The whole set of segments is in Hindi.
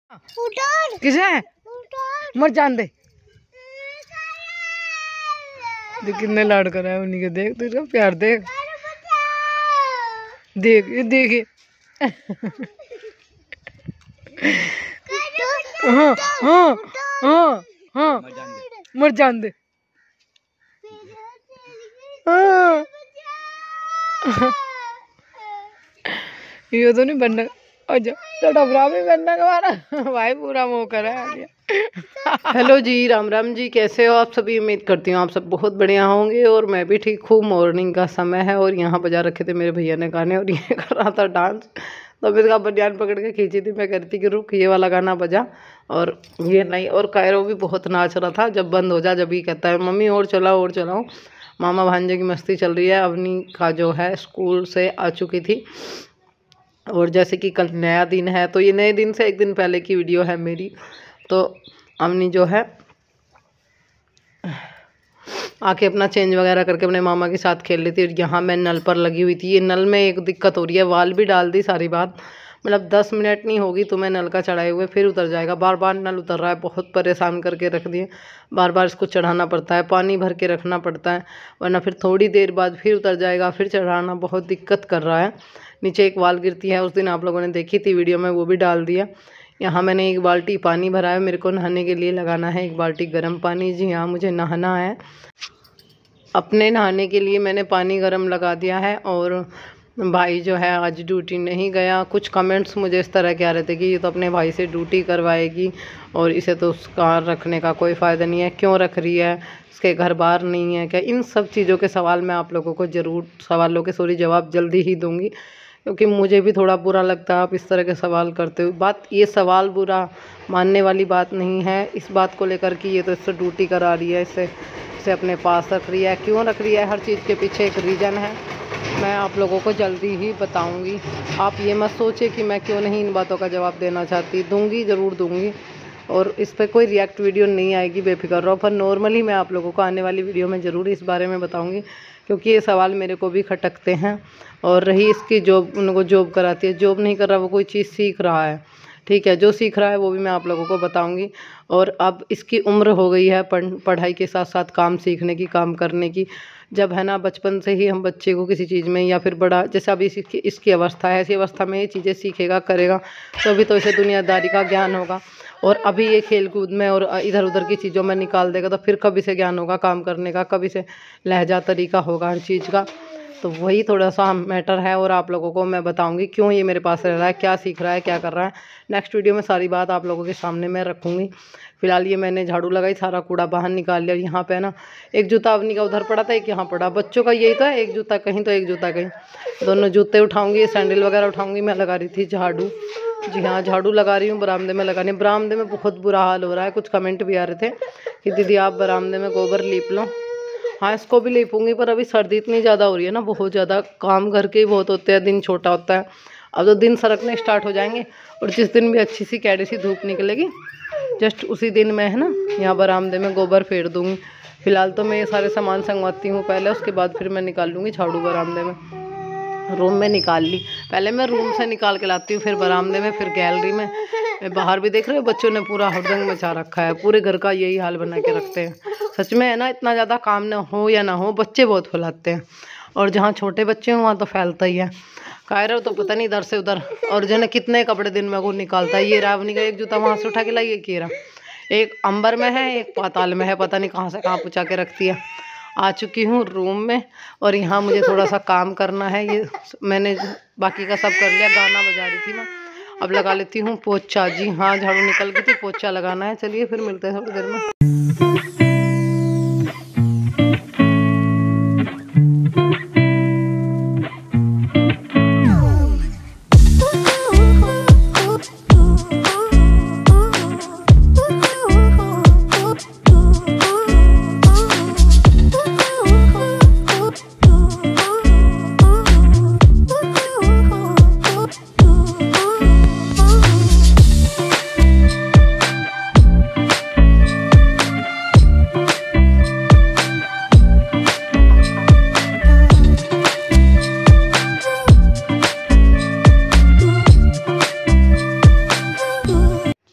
किसे मर जान दे। देख कितने लाड कर रहा है उन्हीं के, देख तेरा प्यार देख देख ये देख हाँ हाँ हाँ हाँ मर जान दे। हाँ ये तो नहीं बनना। अच्छा तो डबरा भी बनना तुम्हारा भाई पूरा मुँह करा है। हेलो जी, राम राम जी, कैसे हो आप सभी। उम्मीद करती हूँ आप सब बहुत बढ़िया होंगे और मैं भी ठीक हूँ। मॉर्निंग का समय है और यहाँ बजा रखे थे मेरे भैया ने गाने और ये कर रहा था डांस। तो फिर इसका बनियान पकड़ के खींची थी। मैं कह रही थी कि रुक ये वाला गाना बजा और ये नहीं। और कायरो भी बहुत नाच रहा था। जब बंद हो जा जब ही कहता है मम्मी और चलाओ और चलाओ। मामा भांजे की मस्ती चल रही है। अवनी का जो है स्कूल से आ चुकी थी और जैसे कि कल नया दिन है तो ये नए दिन से एक दिन पहले की वीडियो है मेरी। तो अम्मी जो है आके अपना चेंज वगैरह करके अपने मामा के साथ खेल रही थी। और यहाँ मैं नल पर लगी हुई थी। ये नल में एक दिक्कत हो रही है, वाल भी डाल दी सारी बात, मतलब 10 मिनट नहीं होगी तो मैं नल का चढ़ाए हुए फिर उतर जाएगा। बार बार नल उतर रहा है, बहुत परेशान करके रख दिए। बार बार इसको चढ़ाना पड़ता है, पानी भर के रखना पड़ता है, वरना फिर थोड़ी देर बाद फिर उतर जाएगा, फिर चढ़ाना बहुत दिक्कत कर रहा है। नीचे एक वाल गिरती है, उस दिन आप लोगों ने देखी थी वीडियो में, वो भी डाल दिया। यहाँ मैंने एक बाल्टी पानी भरा है, मेरे को नहाने के लिए लगाना है एक बाल्टी गर्म पानी। जी हाँ, मुझे नहाना है। अपने नहाने के लिए मैंने पानी गर्म लगा दिया है। और भाई जो है आज ड्यूटी नहीं गया। कुछ कमेंट्स मुझे इस तरह के आ रहे थे कि ये तो अपने भाई से ड्यूटी करवाएगी और इसे तो उसका रखने का कोई फ़ायदा नहीं है, क्यों रख रही है, इसके घर बार नहीं है क्या। इन सब चीज़ों के सवाल मैं आप लोगों को जवाब जल्दी ही दूँगी, क्योंकि मुझे भी थोड़ा बुरा लगता है आप इस तरह के सवाल करते हो। बात ये सवाल बुरा मानने वाली बात नहीं है इस बात को लेकर कि ये तो इससे ड्यूटी करा रही है, इसे अपने पास रख रही है, क्यों रख रही है। हर चीज़ के पीछे एक रीज़न है, मैं आप लोगों को जल्दी ही बताऊंगी। आप ये मत सोचिए कि मैं क्यों नहीं इन बातों का जवाब देना चाहती, दूंगी ज़रूर दूंगी। और इस पर कोई रिएक्ट वीडियो नहीं आएगी, बेफिक्र रहो, पर नॉर्मली मैं आप लोगों को आने वाली वीडियो में ज़रूर इस बारे में बताऊंगी, क्योंकि ये सवाल मेरे को भी खटकते हैं। और रही इसकी जॉब, उनको जॉब कराती है, जॉब नहीं कर रहा, वो कोई चीज़ सीख रहा है, ठीक है, जो सीख रहा है वो भी मैं आप लोगों को बताऊंगी। और अब इसकी उम्र हो गई है पढ़ाई के साथ साथ काम सीखने की, काम करने की। जब है ना बचपन से ही हम बच्चे को किसी चीज़ में या फिर बड़ा, जैसे अभी इसकी अवस्था है, ऐसी अवस्था में ये चीज़ें सीखेगा करेगा तो अभी तो इसे दुनियादारी का ज्ञान होगा। और अभी ये खेल कूद में और इधर उधर की चीज़ों में निकाल देगा तो फिर कब इसे ज्ञान होगा काम करने का, कब इसे लहजा तरीका होगा हर चीज़ का। तो वही थोड़ा सा मैटर है और आप लोगों को मैं बताऊंगी क्यों ये मेरे पास रह रहा है, क्या सीख रहा है, क्या कर रहा है। नेक्स्ट वीडियो में सारी बात आप लोगों के सामने मैं रखूँगी। फिलहाल ये मैंने झाड़ू लगाई, सारा कूड़ा बाहर निकाल लिया। यहाँ पे ना एक जूता अवनी का उधर पड़ा था, एक यहाँ पड़ा, बच्चों का यही था, एक जूता कहीं तो एक जूता कहीं, दोनों जूते उठाऊँगी, सैंडल वगैरह उठाऊँगी। मैं लगा रही थी झाड़ू, जी हाँ झाड़ू लगा रही हूँ, बरामदे में लगानी। बरामदे में बहुत बुरा हाल हो रहा है। कुछ कमेंट भी आ रहे थे कि दीदी आप बरामदे में गोबर लीप लो। हाँ इसको भी लीपूंगी, पर अभी सर्दी इतनी ज़्यादा हो रही है ना, बहुत ज़्यादा काम घर के ही बहुत होते हैं, दिन छोटा होता है। अब तो दिन सरकने स्टार्ट हो जाएंगे और जिस दिन भी अच्छी सी कैडी सी धूप निकलेगी जस्ट उसी दिन मैं है ना यहाँ बरामदे में गोबर फेर दूँगी। फिलहाल तो मैं ये सारे सामान संगवाती हूँ पहले, उसके बाद फिर मैं निकाल लूँगी झाड़ू बरामदे में। रूम में निकाल ली, पहले मैं रूम से निकाल के लाती हूँ, फिर बरामदे में, फिर गैलरी में। बाहर भी देख रहे हो बच्चों ने पूरा हुड़दंग मचा रखा है, पूरे घर का यही हाल बना के रखते हैं। सच में है ना, इतना ज़्यादा काम ना हो या ना हो, बच्चे बहुत फैलाते हैं और जहाँ छोटे बच्चे हों वहाँ तो फैलता ही है। कायरा तो पता नहीं इधर से उधर, और जो है कितने कपड़े दिन में वो निकालता है। ये रावनी का एक जूता वहाँ से उठा के लाई, एक कीरा, एक अंबर में है, एक पाताल में है, पता नहीं कहाँ से कहाँ पहुँचा के रखती है। आ चुकी हूँ रूम में और यहाँ मुझे थोड़ा सा काम करना है। ये मैंने बाकी का सब कर लिया, गाना बजा रही थी मैं, अब लगा लेती हूँ पोछा। जी हाँ झाड़ू निकल गई थी, पोछा लगाना है। चलिए फिर मिलते हैं थोड़ी देर में।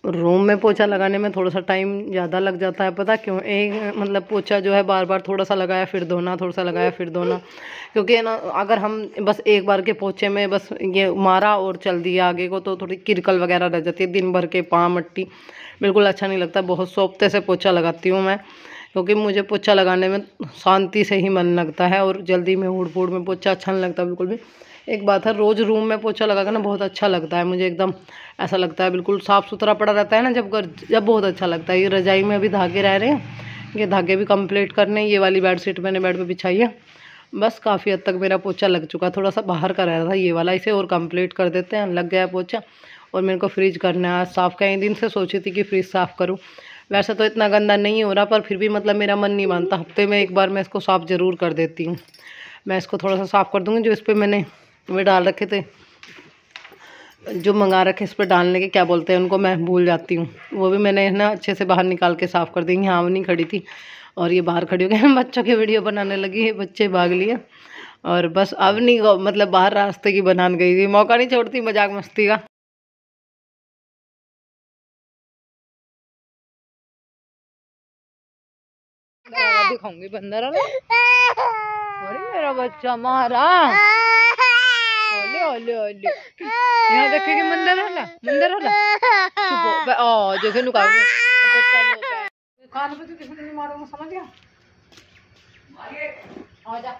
रूम में पोछा लगाने में थोड़ा सा टाइम ज़्यादा लग जाता है। पता क्यों? एक मतलब पोछा जो है बार बार थोड़ा सा लगाया फिर धोना, थोड़ा सा लगाया फिर धोना, क्योंकि है ना अगर हम बस एक बार के पोछे में बस ये मारा और चल दिया आगे को तो थोड़ी किरकल वगैरह रह जाती है, दिन भर के पाँव मट्टी, बिल्कुल अच्छा नहीं लगता। बहुत सोफ्ते से पोछा लगाती हूँ मैं, क्योंकि मुझे पोछा लगाने में शांति से ही मन लगता है और जल्दी में हुड़ फूड़ में पोछा अच्छा नहीं लगता बिल्कुल भी। एक बात है, रोज़ रूम में पोछा लगा कर ना बहुत अच्छा लगता है मुझे, एकदम ऐसा लगता है बिल्कुल साफ़ सुथरा पड़ा रहता है ना जब बहुत अच्छा लगता है। ये रजाई में अभी धागे रह रहे हैं, ये धागे भी कंप्लीट करने। ये वाली बेडशीट मैंने बेड पे बिछाई है, बस काफ़ी हद तक मेरा पोछा लग चुका। थोड़ा सा बाहर का रह रहा था ये वाला, इसे और कंप्लीट कर देते हैं। लग गया पोछा। और मेरे को फ्रिज करना है आज साफ़। कई दिन से सोची थी कि फ्रिज साफ़ करूँ, वैसे तो इतना गंदा नहीं हो रहा पर फिर भी मतलब मेरा मन नहीं मानता। हफ्ते में एक बार मैं इसको साफ़ ज़रूर कर देती हूँ। मैं इसको थोड़ा सा साफ़ कर दूँगी। जो इस पर मैंने वे डाल रखे थे, जो मंगा रखे इस पर डालने के क्या बोलते हैं उनको, मैं भूल जाती हूँ। वो भी मैंने ना अच्छे से बाहर निकाल के साफ़ कर देंगे। हाँ, वो नहीं खड़ी थी और ये बाहर खड़ी हो गई। बच्चों की वीडियो बनाने लगी है, बच्चे भाग लिए और बस अब नहीं मतलब बाहर रास्ते की बनाने गई थी। मौका नहीं छोड़ती मजाक मस्ती का। दिखाऊंगी बंदर अरे मेरा बच्चा मारा। ओले ओले ओले, यहाँ देखेगी मंदिर वाला, मंदिर वाला चुप हो। ओ देखे नुका बच्चा लो कान पे तो किसी ने नहीं मारा, समझ गया। आ जा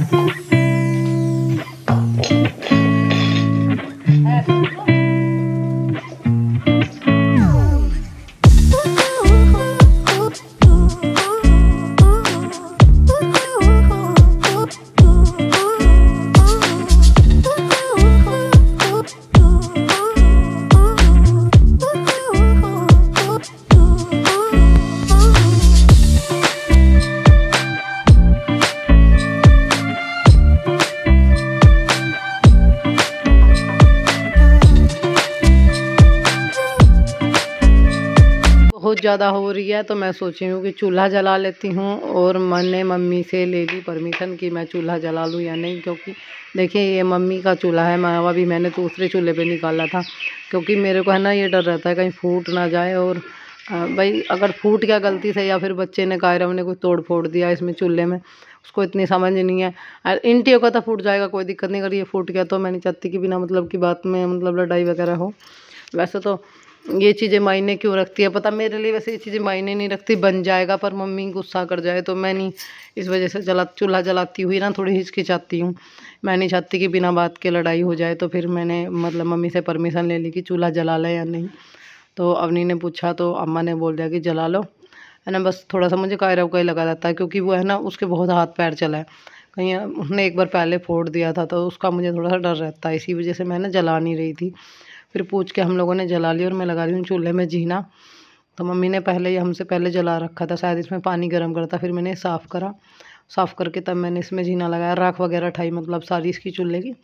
बहुत ज़्यादा हो रही है तो मैं सोची हूँ कि चूल्हा जला लेती हूँ। और मैंने मम्मी से ले ली परमिशन कि मैं चूल्हा जला लूँ या नहीं, क्योंकि देखिए ये मम्मी का चूल्हा है। मावा भी मैंने दूसरे चूल्हे पे निकाला था, क्योंकि मेरे को है ना ये डर रहता है कहीं फूट ना जाए। और भाई अगर फूट गया गलती से या फिर बच्चे ने कायरव ने कुछ तोड़ फोड़ दिया इसमें चूल्हे में, उसको इतनी समझ नहीं है। इंटियों का तो फूट जाएगा, कोई दिक्कत नहीं। अगर ये फूट गया तो मैं नहीं चाहती कि बिना मतलब की बात में मतलब लड़ाई वगैरह हो। वैसे तो ये चीज़ें मायने क्यों रखती है पता मेरे लिए, वैसे ये चीज़ें मायने नहीं रखती। बन जाएगा पर मम्मी गुस्सा कर जाए तो मैं नहीं, इस वजह से चूल्हा जलाती हुई ना थोड़ी हिचकिचाती हूँ। मैं नहीं चाहती कि बिना बात के लड़ाई हो जाए। तो फिर मैंने मतलब मम्मी से परमिशन ले ली कि चूल्हा जला लें या नहीं। तो अवनी ने पूछा तो अम्मा ने बोल दिया कि जला लो, है ना। बस थोड़ा सा मुझे कायरव का ही लगा रहता है, क्योंकि वो है ना उसके बहुत हाथ पैर चला है, कहीं उसने एक बार पहले फोड़ दिया था तो उसका मुझे थोड़ा सा डर रहता है। इसी वजह से मैं ना जला नहीं रही थी। फिर पूछ के हम लोगों ने जला लिया और मैं लगा रही हूँ चूल्हे में जीना। तो मम्मी ने पहले ही हमसे पहले जला रखा था, शायद इसमें पानी गर्म करा था। फिर मैंने साफ़ करा, साफ़ करके तब मैंने इसमें जीना लगाया, राख वगैरह उठाई मतलब सारी इसकी चूल्हे की।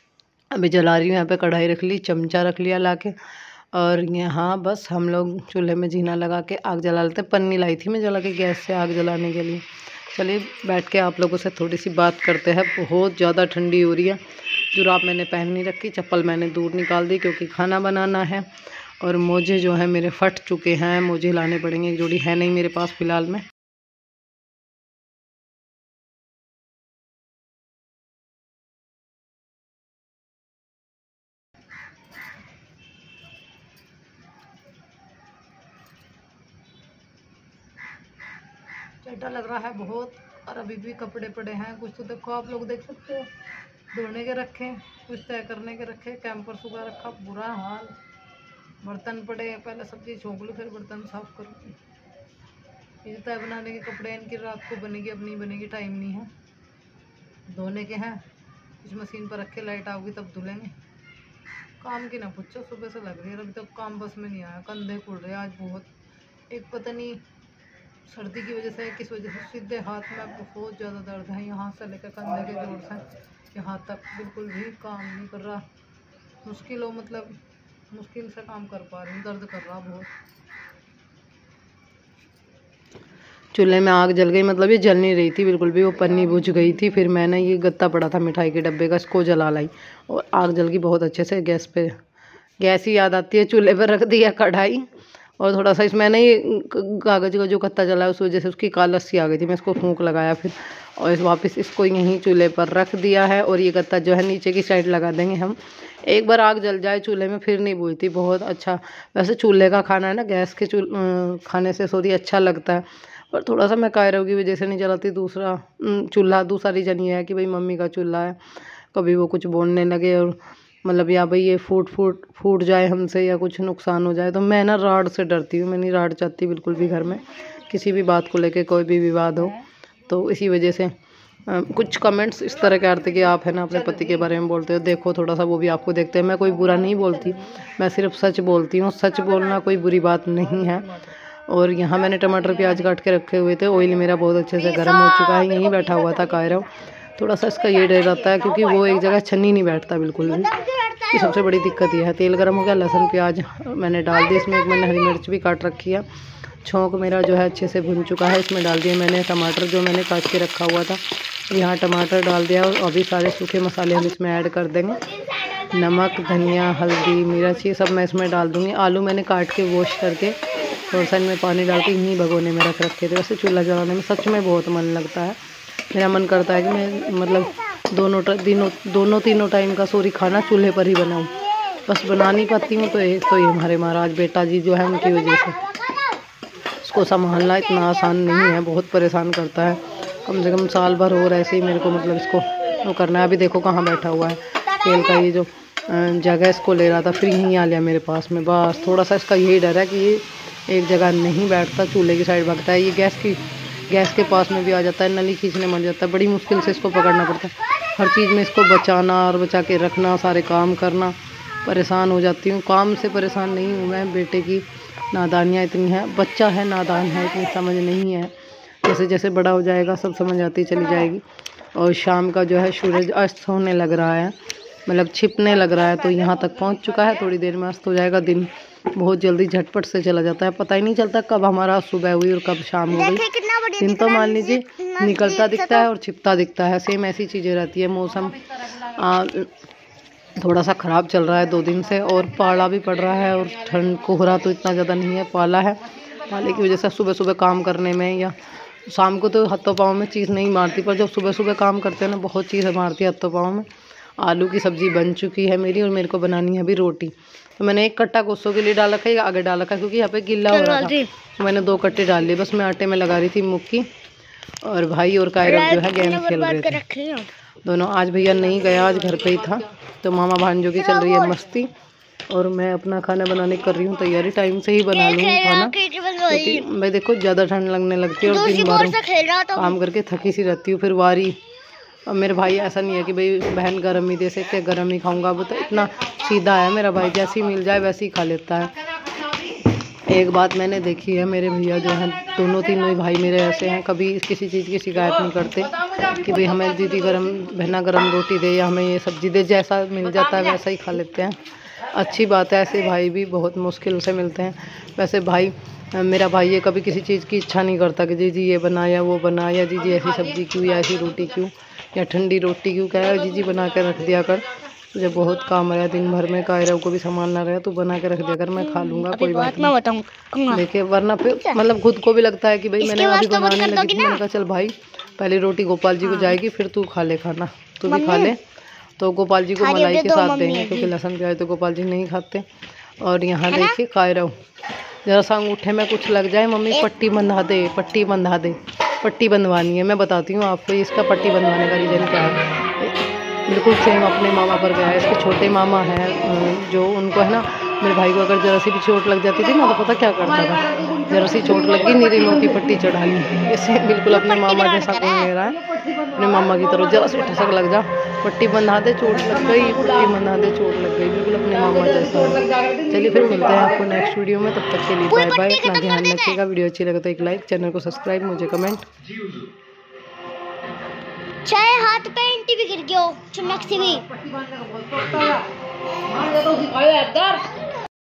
अभी जला रही हूँ। यहाँ पे कढ़ाई रख ली, चमचा रख लिया ला के, और यहाँ बस हम लोग चूल्हे में जीना लगा के आग जला लेते हैं। पन्नी लाई थी मैं जला के गैस से आग जलाने के लिए। चलिए बैठ के आप लोगों से थोड़ी सी बात करते हैं। बहुत ज़्यादा ठंडी हो रही है। जुराब मैंने पहन नहीं रखी, चप्पल मैंने दूर निकाल दी क्योंकि खाना बनाना है। और मोजे जो है मेरे फट चुके हैं, मोजे लाने पड़ेंगे। एक जोड़ी है नहीं मेरे पास फ़िलहाल में। चड्ढा लग रहा है बहुत, और अभी भी कपड़े पड़े हैं कुछ। तो देखो आप लोग देख सकते हो, धोने के रखे, कुछ तय करने के रखे, कैंपर सुखा रखा, बुरा हाल। बर्तन पड़े, पहले सब्जी छोंक लूँ फिर बर्तन साफ़ करूँ। ये तय बनाने के कपड़े इनकी रात को बनेगी, अब नहीं बनेगी, टाइम नहीं है। धोने के हैं, कुछ मशीन पर रखे, लाइट आओगी तब धुलेंगे। काम की ना पूछो, सुबह से लग रही है, अभी तक काम बस में नहीं आया। कंधे खुल रहे हैं आज बहुत, एक पता नहीं सर्दी की वजह से किस वजह से सीधे हाथ में बहुत ज़्यादा दर्द है। यहाँ से लेकर कंधे के जोड़ से यहाँ तक बिल्कुल भी काम नहीं कर रहा। मुश्किल हो मतलब मुश्किल से काम कर पा रही हूँ, दर्द कर रहा बहुत। चूल्हे में आग जल गई, मतलब ये जल नहीं रही थी बिल्कुल भी, वो पन्नी बुझ गई थी। फिर मैंने ये गत्ता पड़ा था मिठाई के डब्बे का, इसको जला लाई और आग जल गई बहुत अच्छे से। गैस पे, गैस ही याद आती है, चूल्हे पर रख दिया कढ़ाई और थोड़ा सा इसमें ना ये कागज़ का जो कत्ता चला है उस वजह से उसकी कालस सी आ गई थी। मैं इसको फूंक लगाया फिर और वापस इसको यहीं चूल्हे पर रख दिया है। और ये गत्ता जो है नीचे की साइड लगा देंगे हम। एक बार आग जल जाए चूल्हे में फिर नहीं बुझती, बहुत अच्छा। वैसे चूल्हे का खाना है ना गैस के खाने से सॉरी अच्छा लगता है, पर थोड़ा सा मैं कायरों की वजह से नहीं चलाती। दूसरा चूल्हा दूसरा रीज़न ये है कि भाई मम्मी का चूल्हा है, कभी वो कुछ बोलने लगे और मतलब या भाई ये फूट जाए हमसे या कुछ नुकसान हो जाए, तो मैं ना राड से डरती हूँ। मैं नहीं राड चाहती बिल्कुल भी घर में, किसी भी बात को लेके कोई भी विवाद हो। तो इसी वजह से कुछ कमेंट्स इस तरह के आते कि आप है ना अपने पति के बारे में बोलते हो, देखो थोड़ा सा वो भी आपको देखते हैं। मैं कोई बुरा नहीं बोलती, मैं सिर्फ सच बोलती हूँ। सच बोलना कोई बुरी बात नहीं है। और यहाँ मैंने टमाटर प्याज काट के रखे हुए थे। ऑयल मेरा बहुत अच्छे से गर्म हो चुका है। यहीं बैठा हुआ था कायरव। थोड़ा सा इसका ये डर रहता है क्योंकि वो एक जगह छन्नी नहीं बैठता बिल्कुल भी। ये सबसे बड़ी दिक्कत ये है। तेल गर्म हो गया, लहसुन प्याज मैंने डाल दिया इसमें। एक मैंने हरी मिर्च भी काट रखी है। छोंक मेरा जो है अच्छे से भुन चुका है। इसमें डाल दिए मैंने टमाटर जो मैंने काट के रखा हुआ था। यहाँ टमाटर डाल दिया और अभी सारे सूखे मसाले हम इसमें ऐड कर देंगे। नमक, धनिया, हल्दी, मिर्च ये सब मैं इसमें डाल दूँगी। आलू मैंने काट के वॉश करके थोड़ा सा इनमें पानी डाल के इन्हीं भगोने में रख रखे थे। वैसे चूल्हा जलाने में सच में बहुत मन लगता है। मेरा मन करता है कि मैं मतलब दोनों तीनों टाइम का खाना चूल्हे पर ही बनाऊँ। बस बना नहीं पाती हूँ। तो एक तो ये हमारे महाराज बेटा जी जो है उनकी वजह से इसको संभालना इतना आसान नहीं है, बहुत परेशान करता है। कम से कम साल भर और ऐसे ही मेरे को मतलब इसको वो करना है। अभी देखो कहाँ बैठा हुआ है। तेल का ये जो जगह इसको ले रहा था फिर यहीं आ लिया मेरे पास में। बस थोड़ा सा इसका यही डर है कि ये एक जगह नहीं बैठता, चूल्हे की साइड भागता है। ये गैस के पास में भी आ जाता है, नली खींचने मर जाता है। बड़ी मुश्किल से इसको पकड़ना पड़ता है। हर चीज़ में इसको बचाना और बचा के रखना, सारे काम करना, परेशान हो जाती हूँ। काम से परेशान नहीं हूँ मैं, बेटे की नादानियाँ इतनी हैं। बच्चा है नादान है, इतनी समझ नहीं है। जैसे जैसे बड़ा हो जाएगा सब समझ आती चली जाएगी। और शाम का जो है सूरज अस्त होने लग रहा है, मतलब छिपने लग रहा है। तो यहाँ तक पहुँच चुका है। थोड़ी देर में अस्त हो जाएगा। दिन बहुत जल्दी झटपट से चला जाता है, पता ही नहीं चलता कब हमारा सुबह हुई और कब शाम हो गई। दिन तो मान लीजिए निकलता दिखता है और छिपता दिखता है, सेम ऐसी चीज़ें रहती है। मौसम थोड़ा सा ख़राब चल रहा है 2 दिन से और पाला भी पड़ रहा है। और ठंड कोहरा तो इतना ज़्यादा नहीं है, पाला है। पाले की वजह से सुबह सुबह काम करने में या शाम को तो हाथों पाँव में चीज़ नहीं मारती, पर जब सुबह सुबह काम करते हैं ना बहुत चीज़ मारती है हाथों पाँव में। आलू की सब्ज़ी बन चुकी है मेरी और मेरे को बनानी है अभी रोटी। तो मैंने एक कट्टा कोसों के लिए डाल रखा है, आगे डाल रखा है क्योंकि यहाँ पे गिल्ला हो रहा था। तो मैंने 2 कट्टे डाल लिए। बस मैं आटे में लगा रही थी मुक्की। और भाई और कायरव जो है गेम खेल रहे थे दोनों। आज भैया नहीं गया, आज घर पे ही था। तो मामा भांजों की चल रही है मस्ती और मैं अपना खाना बनाने कर रही हूँ तैयारी। टाइम से ही बना लूँगी खाना क्योंकि मैं देखो ज़्यादा ठंड लगने लगती है और दिन भर काम करके थकी सी रहती हूँ। फिर वारी और मेरे भाई ऐसा नहीं है कि भाई बहन गर्म ही दे सकते, गर्म ही खाऊंगा। वो तो इतना सीधा है मेरा भाई, जैसी मिल जाए वैसे ही खा लेता है। एक बात मैंने देखी है, मेरे भैया जो हैं दोनों तीनों ही भाई मेरे ऐसे हैं, कभी किसी चीज़ की शिकायत नहीं करते कि भाई हमें दीदी बहना गर्म रोटी दे या हमें ये सब्ज़ी दे। जैसा मिल जाता है वैसा ही खा लेते हैं। अच्छी बात है, ऐसे भाई भी बहुत मुश्किल से मिलते हैं। वैसे भाई मेरा भाई ये कभी किसी चीज़ की इच्छा नहीं करता कि जी ये बना या वो बना, या जी ऐसी सब्ज़ी क्यों या ऐसी रोटी क्यों या ठंडी रोटी क्यों। कह रहा है जी बना के रख दिया कर, मुझे बहुत काम रहा दिन भर में, कायरव को भी संभालना रहा, तू बना के रख दिया कर, मैं खा लूँगा कोई बात नहीं। देखिए वरना फिर मतलब खुद को भी लगता है कि भाई मैंने अभी बनाने लगी थी, मैंने कहा चल भाई पहले रोटी गोपाल जी को जाएगी फिर तू खा ले खाना, तू भी खा ले। तो गोपाल जी को मलाई के साथ देंगे क्योंकि लहसुन प्याज तो गोपाल जी नहीं खाते। और यहाँ देखिए कायरव जरा सा अंगूठे में कुछ लग जाए, मम्मी पट्टी बंधा दे, पट्टी बंधा दे। पट्टी बंधवानी है, मैं बताती हूँ आपको इसका पट्टी बंधवाने का रीज़न क्या है। बिल्कुल सेम अपने मामा पर गया है। इसके छोटे मामा हैं जो उनको है ना, मेरे भाई को अगर जरा सी भी चोट लग जाती थी ना तो पता क्या करता था, जरा सी चोट लग गई नीरी मोटी पट्टी चढ़ा ली। ऐसे बिल्कुल अपने मामा जैसा कोई ले रहा है, अपने मामा की तरफ जरा सी ठसक लग जा, पट्टी बंधा दे चोट लग गई, पट्टी बंधा दे चोट लग गई, बिल्कुल अपने मामा जैसा। चलिए फिर मिलते हैं आपको नेक्स्ट वीडियो में, तब तक के लिए बाय बाय। अपना ध्यान रखिएगा। वीडियो अच्छी लगे तो एक लाइक, चैनल को सब्सक्राइब, मुझे कमेंट। चाहे हाथ पे इंटी भी गिर गया हो चुनक से भी